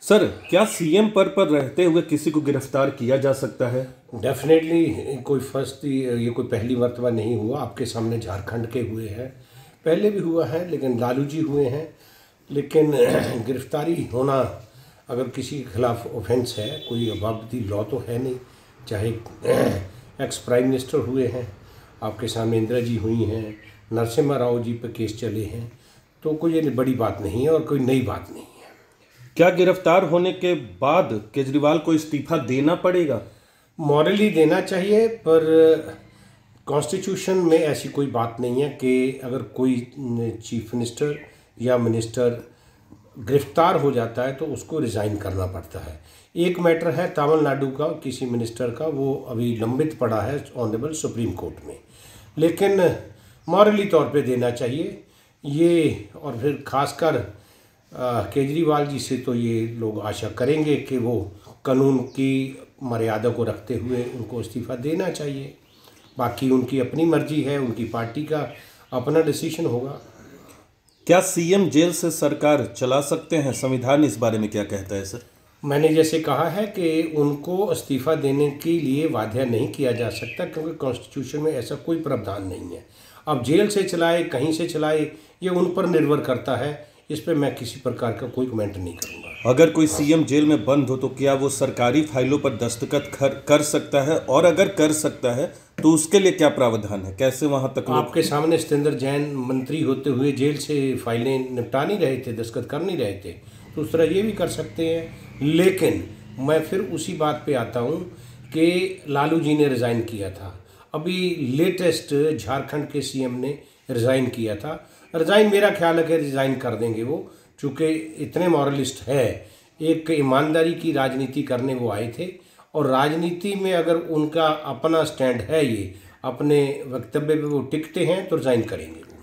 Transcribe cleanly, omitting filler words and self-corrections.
Sir, क्या CM पद पर रहते हुए किसी को गिरफ्तार किया जा सकता है? डेफिनेटली ये कोई पहली मर्तबा नहीं हुआ। आपके सामने झारखंड के हुए हैं, पहले भी हुआ है, लेकिन लालू जी हुए हैं। लेकिन गिरफ्तारी होना अगर किसी के खिलाफ ऑफेंस है, कोई अबाबती लॉ तो है नहीं। चाहे एक्स प्राइम मिनिस्टर हुए हैं, आपके सामने इंदिरा जी हुई हैं, नरसिम्हा राव जी पे केस चले हैं, तो कोई ये बड़ी बात नहीं है और कोई नई बात नहीं है। क्या गिरफ्तार होने के बाद केजरीवाल को इस्तीफा देना पड़ेगा? मॉरली देना चाहिए, पर कॉन्स्टिट्यूशन में ऐसी कोई बात नहीं है कि अगर कोई चीफ मिनिस्टर या मिनिस्टर गिरफ्तार हो जाता है तो उसको रिज़ाइन करना पड़ता है। एक मैटर है तमिलनाडु का, किसी मिनिस्टर का, वो अभी लंबित पड़ा है ऑनरेबल सुप्रीम कोर्ट में, लेकिन मॉरली तौर पे देना चाहिए ये। और फिर खासकर केजरीवाल जी से तो ये लोग आशा करेंगे कि वो कानून की मर्यादा को रखते हुए उनको इस्तीफ़ा देना चाहिए। बाकी उनकी अपनी मर्जी है, उनकी पार्टी का अपना डिसीजन होगा। क्या सीएम जेल से सरकार चला सकते हैं? संविधान इस बारे में क्या कहता है सर? मैंने जैसे कहा है कि उनको इस्तीफ़ा देने के लिए बाध्य नहीं किया जा सकता, क्योंकि कॉन्स्टिट्यूशन में ऐसा कोई प्रावधान नहीं है। अब जेल से चलाए, कहीं से चलाए, ये उन पर निर्भर करता है। इस पर मैं किसी प्रकार का कोई कमेंट नहीं करूँगा। अगर कोई सीएम जेल में बंद हो तो क्या वो सरकारी फाइलों पर दस्तखत कर सकता है? और अगर कर सकता है तो उसके लिए क्या प्रावधान है? कैसे वहां तक आपके सामने सत्येंद्र जैन मंत्री होते हुए जेल से फाइलें निपटा नहीं रहे थे, दस्तखत कर नहीं रहे थे, तो उस तरह ये भी कर सकते हैं। लेकिन मैं फिर उसी बात पे आता हूँ कि लालू जी ने रिज़ाइन किया था, अभी लेटेस्ट झारखंड के सीएम ने रिज़ाइन किया था। रिज़ाइन मेरा ख्याल है कि रिज़ाइन कर देंगे वो, चूँकि इतने मॉरलिस्ट है। एक ईमानदारी की राजनीति करने वो आए थे, और राजनीति में अगर उनका अपना स्टैंड है, ये अपने वक्तव्य पे वो टिकते हैं, तो रिज़ाइन करेंगे वो।